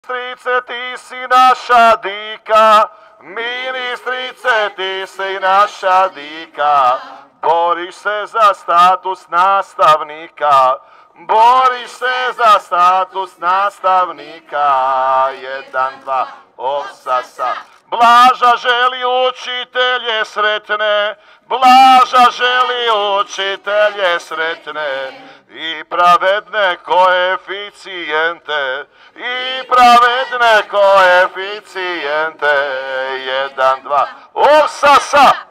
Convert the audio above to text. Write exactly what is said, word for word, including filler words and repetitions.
Ministrice, ti si naša dika, ministrice, ti si naša dika, boriš se za status nastavnika, boriš se za status nastavnika, jedan, dva, osasa. Blaža želi učitelje sretne, Blaža želi učitelje sretne i pravedne koeficijente, i pravedne koeficijente, jedan, dva, osasa.